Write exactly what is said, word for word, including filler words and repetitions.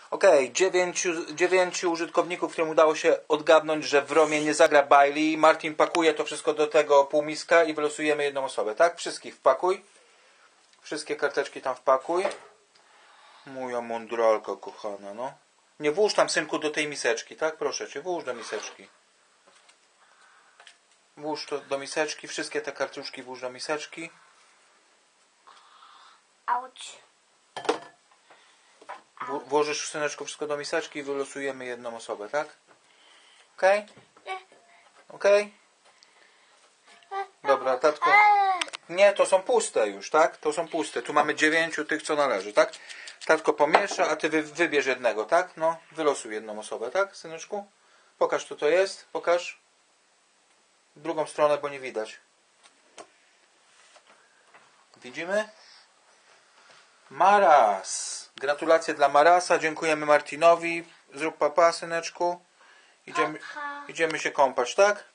Okej, okay, dziewięciu, dziewięciu użytkowników, którym udało się odgadnąć, że w Romie nie zagra Bailey. Martin pakuje to wszystko do tego półmiska i wylosujemy jedną osobę, tak? Wszystkich wpakuj. Wszystkie karteczki tam wpakuj. Moja mądralka kochana, no. Nie włóż tam, synku, do tej miseczki, tak? Proszę cię, włóż do miseczki. Włóż to do miseczki, wszystkie te kartuszki włóż do miseczki. Auć. Włożysz, syneczku, wszystko do miseczki i wylosujemy jedną osobę, tak? Okej? Okay? Okej? Okay? Dobra, tatko. Nie, to są puste już, tak? To są puste. Tu mamy dziewięciu tych, co należy, tak? Tatko pomiesza, a ty wy, wybierz jednego, tak? No, wylosuj jedną osobę, tak, syneczku? Pokaż, co to jest. Pokaż. W drugą stronę, bo nie widać. Widzimy? Maras. Gratulacje dla Marasa. Dziękujemy Martinowi. Zrób papa, syneczku. Idziemy, idziemy się kąpać, tak?